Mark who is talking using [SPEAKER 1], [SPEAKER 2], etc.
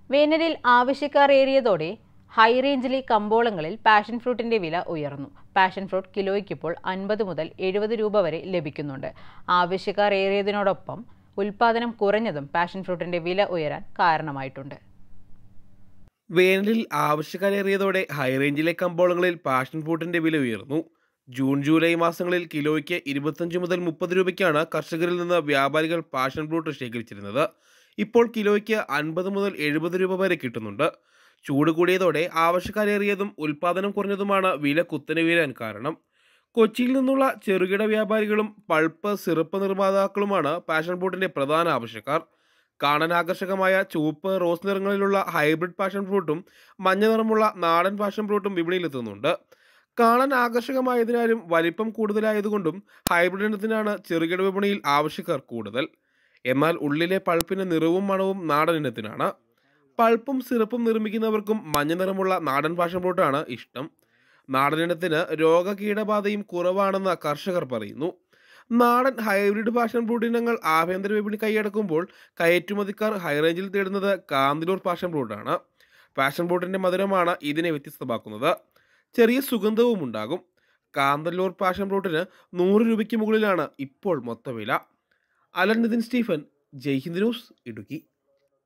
[SPEAKER 1] വേനലിൽ ആവശ്യക്കാർ ഏറിയതോടെ ഹൈറേഞ്ചിലെ കമ്പോളങ്ങളിൽ പാഷൻ ഫ്രൂട്ടിന്റെ വില ഉയർന്നു. പാഷൻ ഫ്രൂട്ട് കിലോയ്ക്കിപ്പോൾ 50 മുതൽ 70 രൂപ വരെ ലഭിക്കുന്നുണ്ട്. ആവശ്യക്കാർ ഏറിയതിനോടൊപ്പം ഉൽപ്പാദനം കുറഞ്ഞതും പാഷൻ ഫ്രൂട്ടിന്റെ വില ഉയരാൻ കാരണമായിട്ടുണ്ട്.
[SPEAKER 2] വേനലിൽ ആവശ്യക്കാരേറിയതോടെ ഹൈറേഞ്ചിലെ കമ്പോളങ്ങളിൽ പാഷൻ ഫ്രൂട്ടിന്റെ വില ഉയർന്നു. ജൂൺ ജൂലൈ മാസങ്ങളിൽ കിലോയ്ക്ക് 25 മുതൽ 30 രൂപയ്ക്കാണ് കർഷകരിൽ നിന്ന് വ്യാപാരികൾ പാഷൻ ഫ്രൂട്ട് ശേഖരിച്ചിരുന്നത്. ഇപ്പോൾ കിലോയ്ക്ക് 50 മുതൽ 70 രൂപ വരെ കിട്ടുന്നുണ്ട്. ചൂട് കൂടിയതോടെ ആവശ്യക്കാരേറിയതും ഉൽപ്പാദനം കുറഞ്ഞതുമാണ് വില കുത്തനെ ഉയരാൻ കാരണം. കൊച്ചിയിൽ നിന്നുള്ള ചെറുകിട വ്യാപാരികളും പൾപ്പ് സിറപ്പ് നിർമ്മാതാക്കളുമാണ് പാഷൻ ഫ്രൂട്ടിന്റെ പ്രധാന ആവശ്യക്കാർ. കാണാൻ ആകർഷകമായ ചുവപ്പ് റോസ് നിറങ്ങളിലുള്ള ഹൈബ്രിഡ് പാഷൻ ഫ്രൂട്ടും മഞ്ഞ നിറമുള്ള നാടൻ പാഷൻ ഫ്രൂട്ടും വിപണിയിലെത്തുന്നുണ്ട്. കാണാൻ ആകർഷകമായതിനാലും വലിപ്പം കൂടുതലായതുകൊണ്ടും ഹൈബ്രിഡ് ഇനത്തിനാണ് ചെറുകിട വിപണിയിൽ ആവശ്യക്കാർ കൂടുതൽ. എന്നാൽ ഉള്ളിലെ പൾപ്പിന് നിറവും മണവും നാടൻ ഇനത്തിനാണ്. പൾപ്പും സിറപ്പും നിർമ്മിക്കുന്നവർക്കും മഞ്ഞ നിറമുള്ള നാടൻ പാഷൻ ഫ്രൂട്ടാണ് ഇഷ്ടം. നാടൻ ഇനത്തിന് രോഗകീടബാധയും കുറവാണെന്ന് കർഷകർ പറയുന്നു. നാടൻ ഹൈബ്രിഡ് പാഷൻ ഫ്രൂട്ട് ഇനങ്ങൾ ആഭ്യന്തര വിപണി കൈയടക്കുമ്പോൾ കയറ്റുമതിക്കാർ ഹൈറേഞ്ചിൽ തേടുന്നത് കാന്തല്ലൂർ പാഷൻ ഫ്രൂട്ടാണ്. പാഷൻ ഫ്രൂട്ടിന്റെ മധുരമാണ് ഇതിനെ വ്യത്യസ്തമാക്കുന്നത്. ചെറിയ സുഗന്ധവും ഉണ്ടാകും. കാന്തല്ലൂർ പാഷൻ ഫ്രൂട്ടിന് 100 രൂപയ്ക്ക് മുകളിലാണ് ഇപ്പോൾ മൊത്തവില. Alan Nithin Stephen, Jaihind news, Idukki.